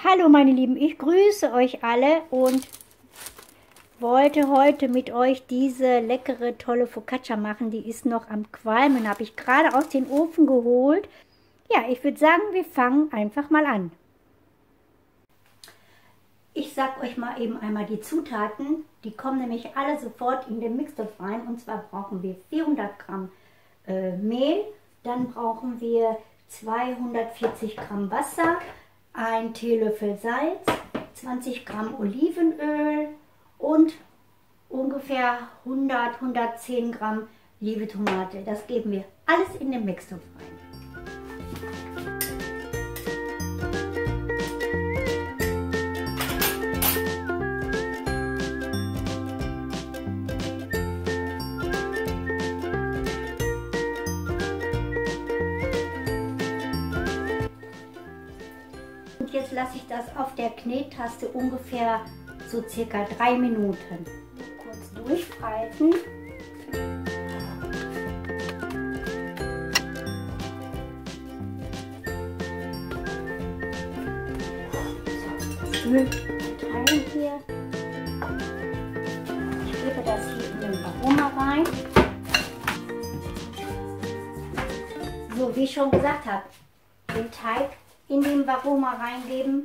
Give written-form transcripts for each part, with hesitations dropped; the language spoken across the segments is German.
Hallo meine Lieben, ich grüße euch alle und wollte heute mit euch diese leckere, tolle Focaccia machen. Die ist noch am Qualmen, habe ich gerade aus dem Ofen geholt. Ja, ich würde sagen, wir fangen einfach mal an. Ich sage euch mal eben einmal die Zutaten. Die kommen nämlich alle sofort in den Mixtopf rein. Und zwar brauchen wir 400 Gramm Mehl, dann brauchen wir 240 Gramm Wasser, 1 Teelöffel Salz, 20 Gramm Olivenöl und ungefähr 110 Gramm Liebetomate. Das geben wir alles in den Mixtopf rein. Und jetzt lasse ich das auf der Knettaste ungefähr so circa 3 Minuten. Kurz durchfalten. Das Öl verteilen hier. Ich gebe das hier in den Aroma rein. So, wie ich schon gesagt habe, den Teig in den Varoma reingeben,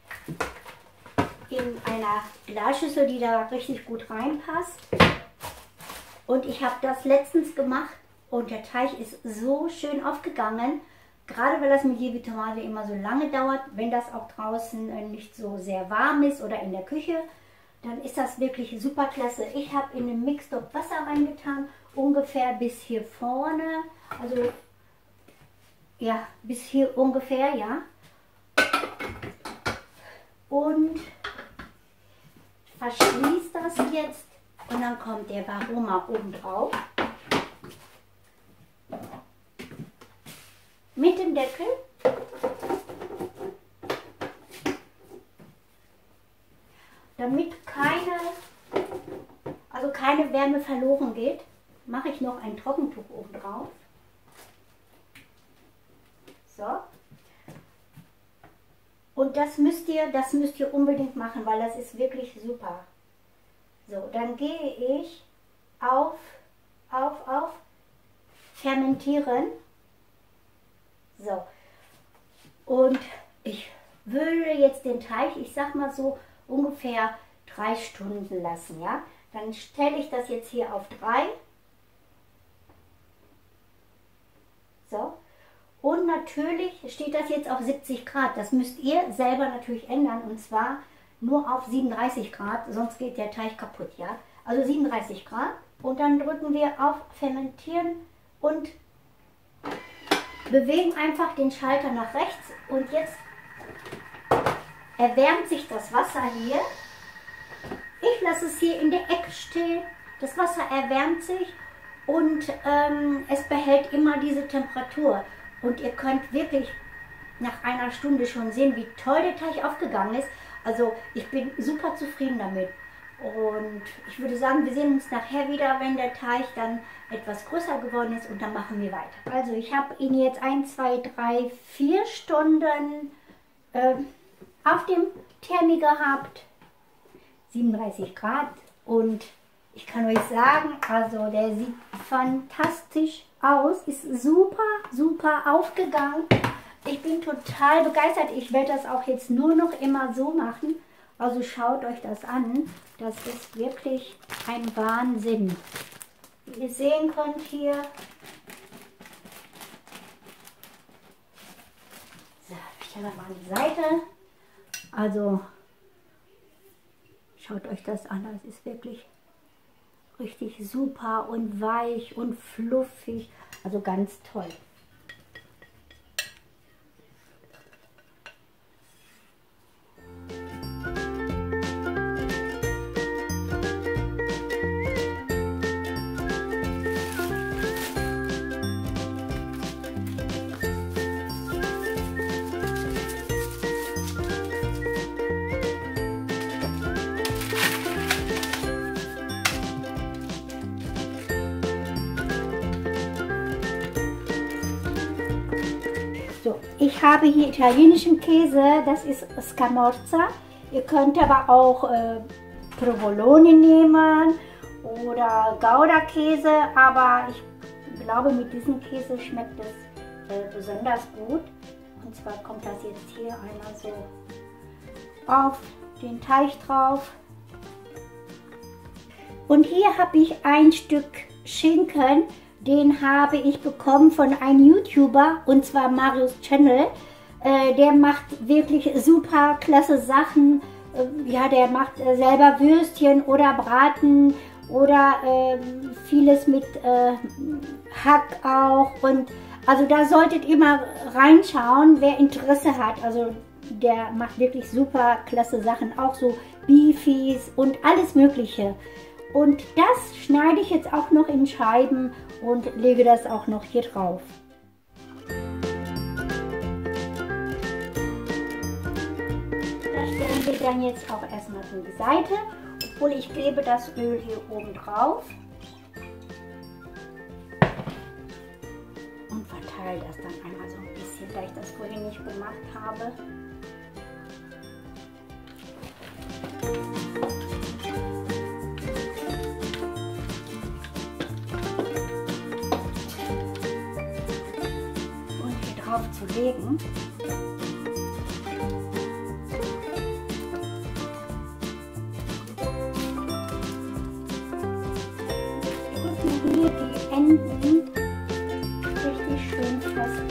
in einer Glasschüssel, die da richtig gut reinpasst. Und ich habe das letztens gemacht und der Teig ist so schön aufgegangen, gerade weil das mit Liebetomate immer so lange dauert. Wenn das auch draußen nicht so sehr warm ist oder in der Küche, dann ist das wirklich super klasse. Ich habe in den Mixtopf Wasser reingetan, ungefähr bis hier vorne, also ja, bis hier ungefähr, ja. Und verschließe das jetzt und dann kommt der Varoma oben drauf. Mit dem Deckel. Damit keine Wärme verloren geht, mache ich noch ein Trockentuch oben drauf. So. Und das müsst ihr unbedingt machen, weil das ist wirklich super. So, dann gehe ich auf Fermentieren. So. Und ich würde jetzt den Teig, ich sag mal so, ungefähr 3 Stunden lassen, ja. Dann stelle ich das jetzt hier auf 3. So. Und natürlich steht das jetzt auf 70 Grad. Das müsst ihr selber natürlich ändern. Und zwar nur auf 37 Grad, sonst geht der Teig kaputt, ja. Also 37 Grad. Und dann drücken wir auf Fermentieren und bewegen einfach den Schalter nach rechts. Und jetzt erwärmt sich das Wasser hier. Ich lasse es hier in der Ecke stehen. Das Wasser erwärmt sich und es behält immer diese Temperatur. Und ihr könnt wirklich nach einer Stunde schon sehen, wie toll der Teig aufgegangen ist. Also ich bin super zufrieden damit. Und ich würde sagen, wir sehen uns nachher wieder, wenn der Teig dann etwas größer geworden ist und dann machen wir weiter. Also ich habe ihn jetzt 1, 2, 3, 4 Stunden auf dem Thermi gehabt. 37 Grad und ich kann euch sagen, also der sieht fantastisch aus, ist super, super aufgegangen. Ich bin total begeistert. Ich werde das auch jetzt nur noch immer so machen. Also schaut euch das an. Das ist wirklich ein Wahnsinn. Wie ihr sehen könnt hier. So, ich stelle mal an die Seite. Also schaut euch das an. Das ist wirklich richtig super und weich und fluffig, also ganz toll. ich habe hier italienischen Käse, das ist Scamorza. Ihr könnt aber auch Provolone nehmen oder Gouda-Käse, aber ich glaube, mit diesem Käse schmeckt es besonders gut. Und zwar kommt das jetzt hier einmal so auf den Teig drauf. Und hier habe ich ein Stück Schinken, den habe ich bekommen von einem YouTuber, und zwar Marius Channel. Der macht wirklich super klasse Sachen. Ja, der macht selber Würstchen oder Braten oder vieles mit Hack auch. Und also da solltet ihr mal reinschauen, wer Interesse hat. Also der macht wirklich super klasse Sachen, auch so Beefies und alles Mögliche. Und das schneide ich jetzt auch noch in Scheiben und lege das auch noch hier drauf. Das stellen wir dann jetzt auch erstmal zur Seite, obwohl ich gebe das Öl hier oben drauf und verteile das dann einmal so ein bisschen, da ich das vorhin nicht gemacht habe. Zu legen. Drücken hier die Enden richtig schön fest.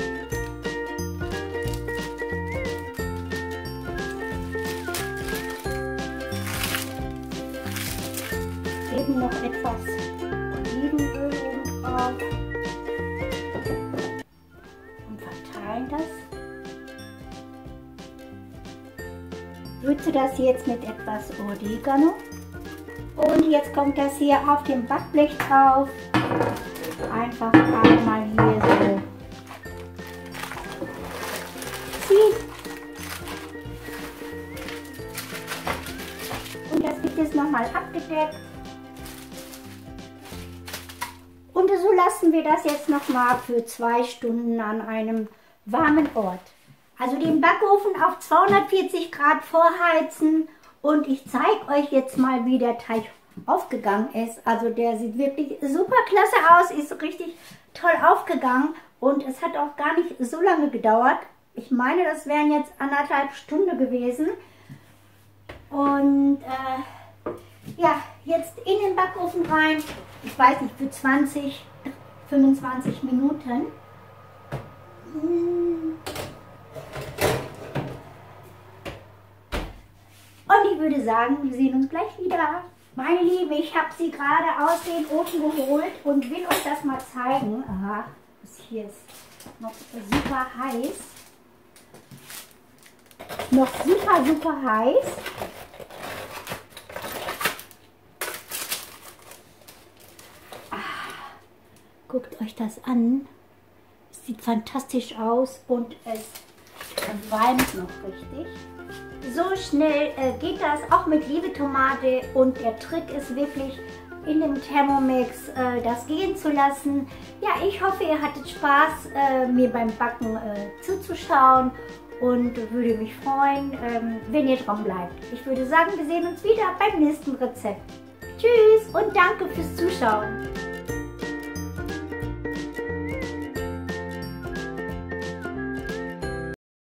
Eben noch etwas Olivenöl oben drauf. Das. Würze das jetzt mit etwas Oregano und jetzt kommt das hier auf dem Backblech drauf. Einfach einmal hier so ziehen. Und das wird jetzt nochmal abgedeckt. Und so lassen wir das jetzt nochmal für 2 Stunden an einem warmen Ort. Also den Backofen auf 240 Grad vorheizen und ich zeige euch jetzt mal, wie der Teig aufgegangen ist. Also der sieht wirklich super klasse aus, ist richtig toll aufgegangen und es hat auch gar nicht so lange gedauert. Ich meine, das wären jetzt 1,5 Stunden gewesen. Und ja, jetzt in den Backofen rein, ich weiß nicht, für 20, 25 Minuten. Und ich würde sagen, wir sehen uns gleich wieder. Meine Lieben, ich habe sie gerade aus dem Ofen geholt und will euch das mal zeigen. Aha, das hier ist noch super heiß. Noch super, super heiß. Guckt euch das an. Es sieht fantastisch aus und es qualmt noch richtig. So schnell geht das auch mit Liebetomate und der Trick ist wirklich in dem Thermomix das gehen zu lassen. Ja, ich hoffe, ihr hattet Spaß, mir beim Backen zuzuschauen und würde mich freuen, wenn ihr dran bleibt. Ich würde sagen, wir sehen uns wieder beim nächsten Rezept. Tschüss und danke fürs Zuschauen.